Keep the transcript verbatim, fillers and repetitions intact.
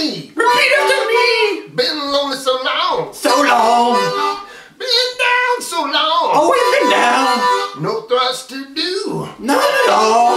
me. Repeat after me. Been lonely so long. So long. Been down so long. Oh, we've been down. No thoughts to do. None at all.